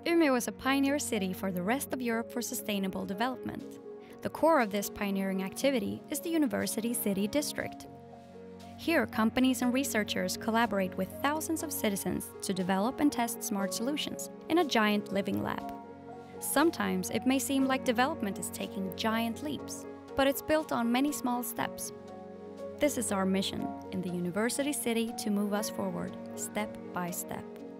Umeå is a pioneer city for the rest of Europe for sustainable development. The core of this pioneering activity is the University City District. Here, companies and researchers collaborate with thousands of citizens to develop and test smart solutions in a giant living lab. Sometimes it may seem like development is taking giant leaps, but it's built on many small steps. This is our mission in the University City to move us forward, step by step.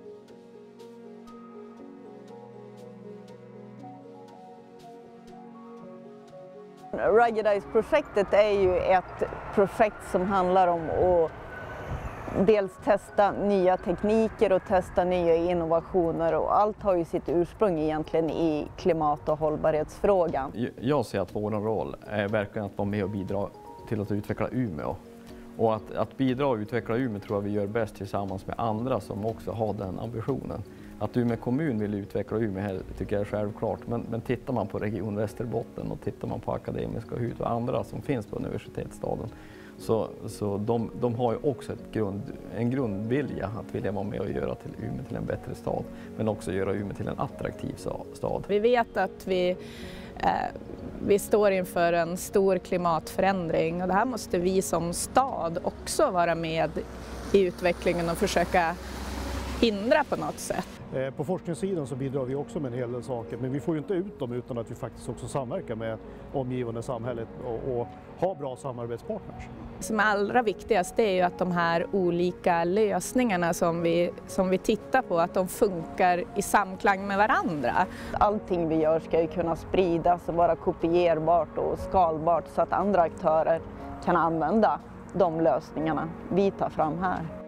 Ruggedize-projektet är ju ett projekt som handlar om att dels testa nya tekniker och testa nya innovationer, och allt har ju sitt ursprung egentligen i klimat- och hållbarhetsfrågan. Jag ser att vår roll är verkligen att vara med och bidra till att utveckla Umeå. Och att bidra och utveckla Umeå tror jag vi gör bäst tillsammans med andra som också har den ambitionen. Att Umeå kommun vill utveckla Umeå här tycker jag är självklart, men tittar man på Region Västerbotten och tittar man på Akademiska hus och andra som finns på universitetsstaden, så de har ju också en grundvilja att vilja vara med och göra till Umeå till en bättre stad, men också göra Umeå till en attraktiv stad. Vi vet att vi står inför en stor klimatförändring, och det här måste vi som stad också vara med i utvecklingen och försöka hindra på något sätt. På forskningssidan så bidrar vi också med en hel del saker, men vi får ju inte ut dem utan att vi faktiskt också samverkar med omgivande samhället och har bra samarbetspartners. Det som är allra viktigast är ju att de här olika lösningarna som vi tittar på, att de funkar i samklang med varandra. Allting vi gör ska ju kunna spridas och vara kopierbart och skalbart så att andra aktörer kan använda de lösningarna vi tar fram här.